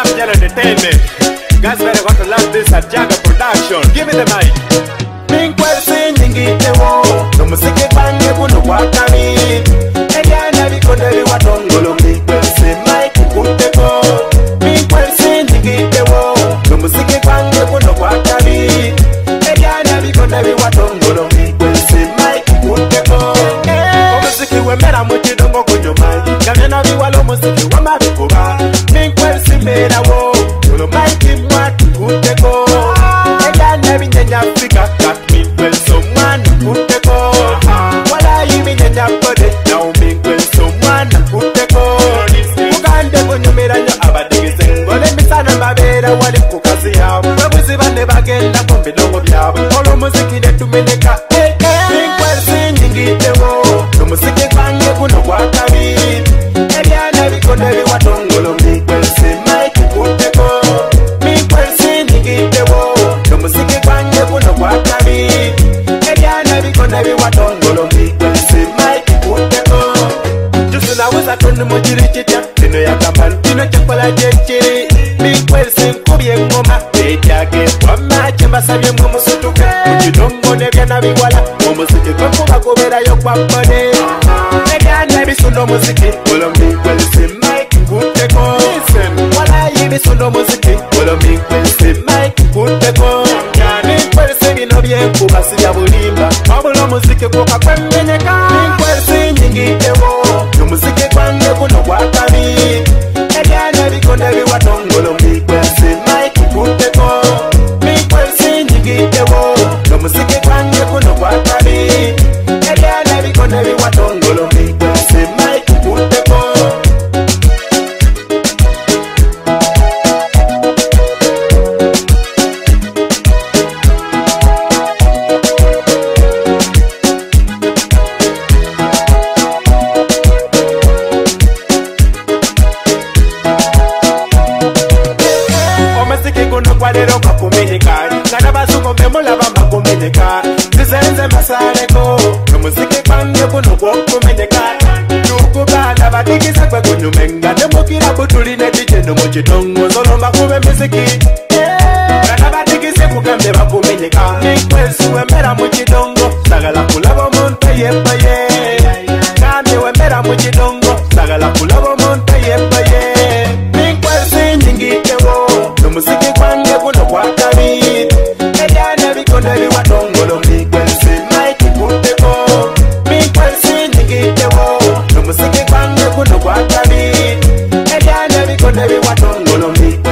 Jam Entertainment. Guys better got to love this at Jagger Production. Give me the mic. Minkwel singite wo no musike bange buno wakami Eliana bikonde biwatongolo minkwel se mic kuteko Minkwel singite wo no musike bange buno wakami Eliana bikonde biwatongolo minkwel se mic kuteko Musiki wemera mukidongo kunyuma Kamena biwalo musiki wamabikoba Minkwel simera wo no mic mwat kuteko Eliana binyanya Africa Minkwel someone kuteko Wala yimi nyanya kode Now minkwel someone kuteko Mukande kunyumira nyo abadigise Ngole misana mabera wali kukazi yabo Babuzi bane bagenda kumbilongo byabo Olo muziki netumeneka Minkwel singitewo Numusiki kwange kuno wakabi Eliana bikonde biwatongolo Minkwel simike kuteko Minkwel singitewo Numusiki kwange kuno wakabi Eliana bikonde biwatongolo Minkwel simike kuteko Jusuna wisa tonu mojiri chicha Tino ya kamban tino chakola jechiri Minkwel sinkubye ngoma Ejage wama chemba sabye mumusutuke Mujidongo nevyana biwala Mumusiki kwembuga kubera yo kwa pone Eliana bisundo musiki Olo Minkwel simike kuteko Wala yibisundo musiki Olo Minkwel simike kuteko Minkwel singino byenkuba siya bulimba Wabulo musiki kuka kwemenyeka Minkwel sinyingitewo Numusiki kwange kuno wakabi Eliana bikonde biwatongolo Minkwel simike kuteko Minkwel sinyingitewo Numusiki kwange kuno wakabi Eliana bikonde biwatongolo Minkwel simike kuteko Walero makumenyeka Ngana basungo memola ba makumenyeka Zizenze masareko Numusiki kwange kuno kumenyeka Nukubana batikisa kwe kunyumenga Nemukira butuli dije numuchidongo Zolomba kube miziki Ngana batikise kukambe bakumenyeka Minkwel siwemera muchidongo Sagala kulabo monte yepaye Kambe wemera muchidongo Sagala kulabo monte yepaye Minkwel sinyingitewo Numusiki kwange kuno wakabi Eliana bikonde biwatongolo Minkwel simike kuteko Minkwel sinyingitewo Numusiki kwange kuno wakabi Eliana bikonde biwatongolo Minkwel